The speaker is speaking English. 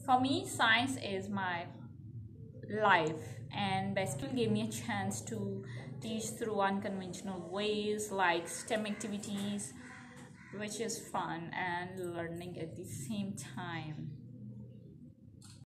For me, science is my life, and Bascule gave me a chance to teach through unconventional ways like STEM activities, which is fun and learning at the same time.